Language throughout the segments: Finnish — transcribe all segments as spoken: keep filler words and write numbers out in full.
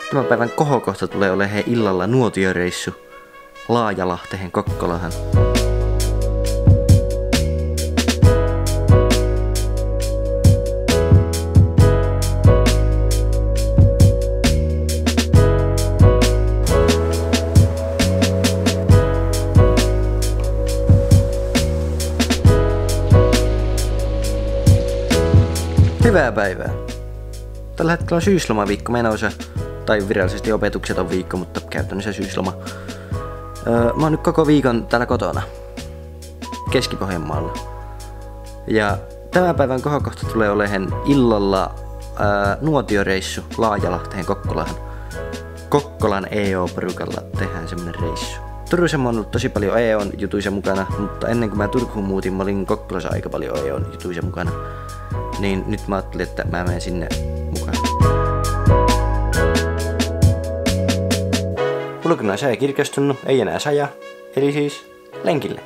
Tämän päivän kohokohta tulee olemaan illalla nuotioreissu Laajalahteen Kokkolahan. Hyvää päivää! Tällä hetkellä on syyslomaviikko menossa, tai virallisesti opetukseton viikko, mutta käytännössä syysloma. Öö, mä oon nyt koko viikon täällä kotona, Keski-Pohjanmaalla. Ja tämän päivän kohokohta tulee olemaan illalla öö, nuotioreissu Laajalahteen Kokkolahan. Kokkolan E O-porukalla tehdään semmonen reissu. Turussa mä oon ollut tosi paljon E O:n jutuissa mukana, mutta ennen kuin mä Turkuun muutin, mä olin Kokkolassa aika paljon E O:n jutuissa mukana. Niin nyt mä ajattelin, että mä menen sinne mukaan. Ulkona on sää kirkastunut, ei enää saja, eli siis lenkille.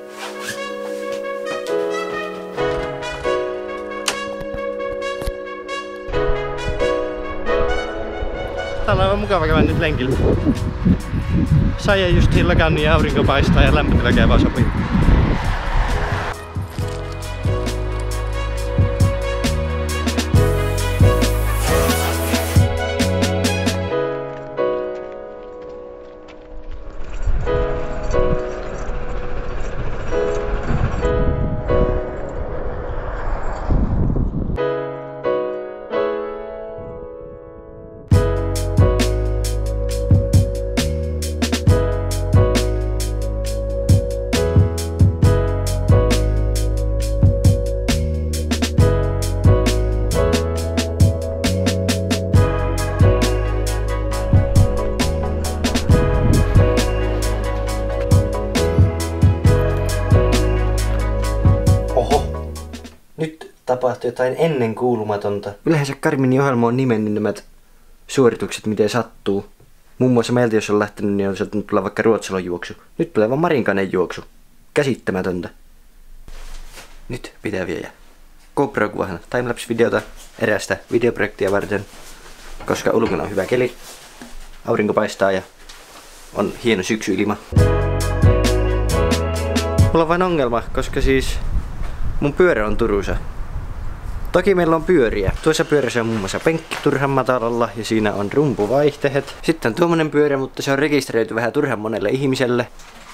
Täällä on aivan mukava käydä nyt lenkillä. Saja just lakannut ja aurinko paistaa ja lämpötila käy vaan sopii. Nyt tapahtui jotain ennenkuulumatonta. Yleensä Garminin ohjelma on nimennyt nämä suoritukset miten sattuu. Muun muassa meiltä jos on lähtenyt, niin on saattanut tulla vaikka Ruotsalon juoksu. Nyt tulee vaan Marinkanen juoksu. Käsittämätöntä. Nyt pitää viedä GoPro-kuvahan timelapse-videota erästä videoprojektia varten. Koska ulkona on hyvä keli. Aurinko paistaa ja on hieno syksyilma. Mulla on vain ongelma, koska siis mun pyörä on Turussa. Toki meillä on pyöriä. Tuossa pyörässä on muun muassa penkki turhan matalalla ja siinä on rumpuvaihteet. Sitten on tuommoinen pyörä, mutta se on rekisteröity vähän turhan monelle ihmiselle.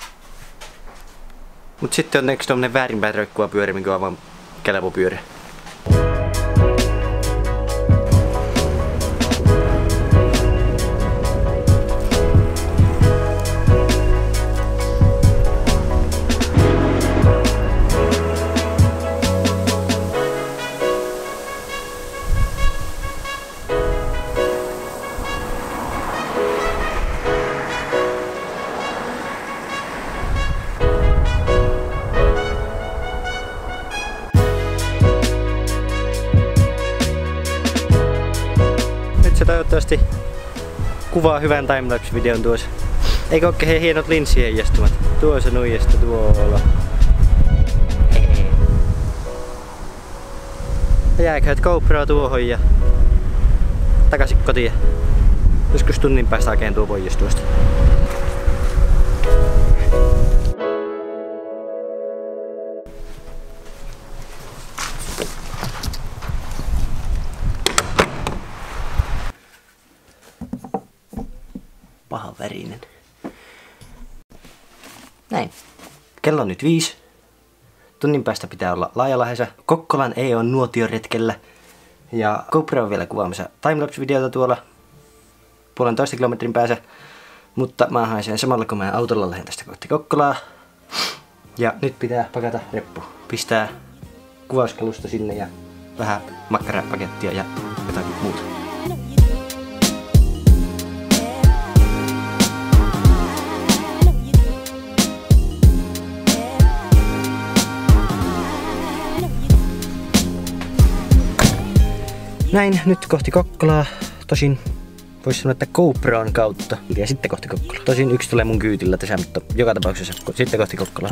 Mut sitten on yksi tuommoinen väärinpäin roikkuva pyörä, mikä on vaan kelpopyörä. Se toivottavasti kuvaa hyvän timelapse-videon tuossa. Eikö ookin hienot linssiheijastumat? Tuossa nuijasta tuolla. Jääkööt GoPro tuohon ja takaisin kotiin. Joskus tunnin päästä hakeen tuo pois tuosta. Pahan värinen. Näin. Kello on nyt viisi. Tunnin päästä pitää olla Laajalahdessa. Kokkolan E O:n nuotioretkellä. Ja GoPro on vielä kuvaamassa timelapse-videota tuolla puolentoista kilometrin päässä. Mutta mä haisen samalla kun mä autolla lähden tästä kohti Kokkolaa. Ja nyt pitää pakata reppu. Pistää kuvauskalusta sinne ja vähän makkarapakettia ja jotakin muuta. Näin, nyt kohti Kokkolaa. Tosin voisi sanoa, että GoPron kautta. Ja sitten kohti Kokkolaa. Tosin yksi tulee mun kyytillä tässä, mutta joka tapauksessa sitten kohti Kokkolaa.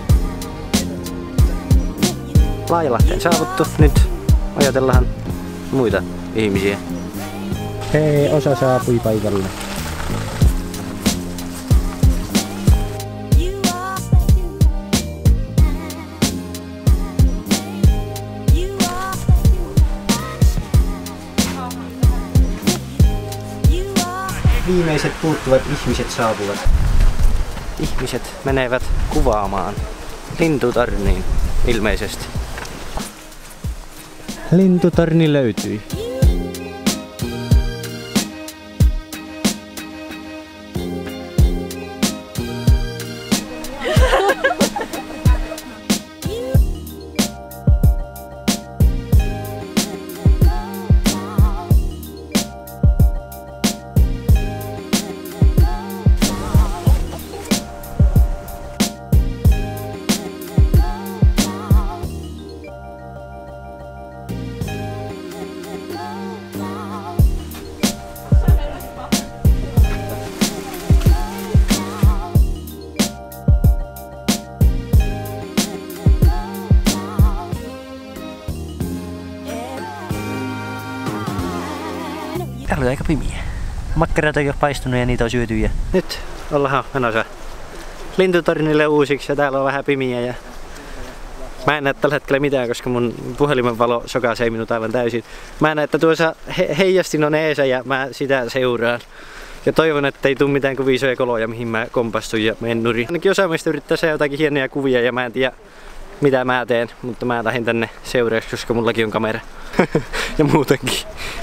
Laajalahteen saavuttu. Nyt ajatellaan muita ihmisiä. Hei, osa saapui paikalle. Viimeiset puuttuvat ihmiset saapuvat. Ihmiset menevät kuvaamaan lintutarniin ilmeisesti. Lintutarni löytyi. Täällä on aika pimiä. Makkarat on jo paistunut ja niitä on syöty. Ja nyt ollaan menossa lintutornille uusiksi ja täällä on vähän pimiä. Ja mä en näe tällä hetkellä mitään, koska mun puhelimen valo sokaisee minut aivan täysin. Mä en näe, että tuossa he heijastin on eesä ja mä sitä seuraan. Ja toivon, että ei tule mitään kovin isoja koloja, mihin mä kompastun ja menen nurin. Ainakin osa meistä yrittää saada jotakin hienoja kuvia ja mä en tiedä mitä mä teen, mutta mä lähdin tänne seuraaksi, koska mullakin on kamera. Ja muutenkin.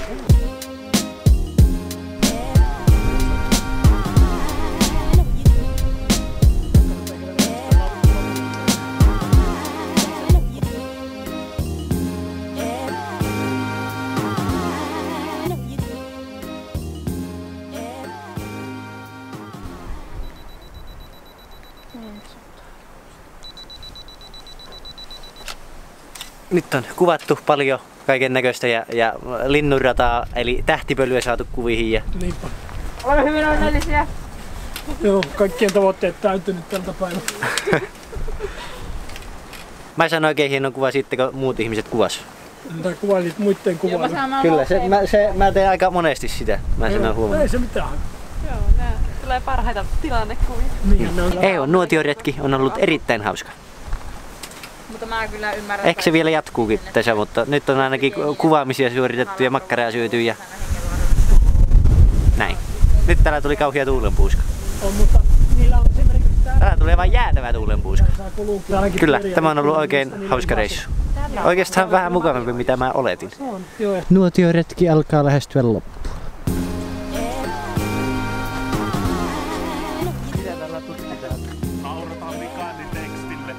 Nyt on kuvattu paljon kaiken näköistä ja, ja linnunrataa eli tähtipölyä saatu kuviin. Ja... Niinpä. Olemme hyvin onnellisia. Joo, kaikkien tavoitteet täytynyt tältä päivältä. Mä sain oikein hienon kuva sitten, kun muut ihmiset kuvas. Tai kuvailit muiden kuvailu. Kyllä, se, mä, se, mä teen aika monesti sitä. Mä sen oon huomannut. Ei se mitään. Joo, nää tulee parhaita tilannekuvia. Niin, ne on. Ei oo, nuotioretki on ollut erittäin hauska. Mutta mä kyllä ymmärrän. Ehkä se vielä jatkuukin tässä, mutta nyt on ainakin kuvaamisia suoritettu ja makkaraa syöty ja näin. Nyt täällä tuli kauhea tuulenpuuska. On, mutta niillä on esimerkiksi täällä. Täällä tulee vain jäätävä tuulenpuuska. Saa kulunkin. Täälläkin Kyllä, periä- tämä on ollut oikein hauska reissu. Oikeastaan vähän mukavampi mitä mä oletin. Se on, joo. Nuotioretki alkaa lähestyä loppuun. Mitä tällä tutkitaan? Naurataan Mikaelin tekstille.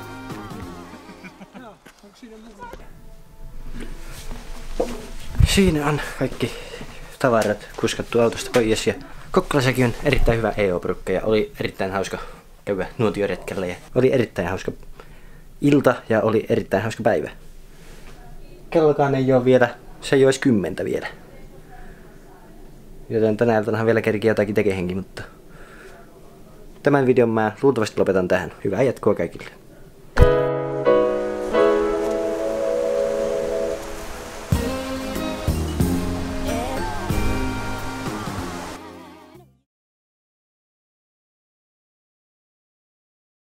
Siinä on kaikki tavarat kuskattu autosta pois ja Kokkolassakin on erittäin hyvä E O-porukka ja oli erittäin hauska käydä nuotioretkellä ja oli erittäin hauska ilta ja oli erittäin hauska päivä. Kellokaan ei ole vielä, se ei olisi kymmentä vielä. Joten tänä iltanahan vielä kerkiä jotakin tekehenkin, mutta tämän videon mä luultavasti lopetan tähän. Hyvää jatkoa kaikille.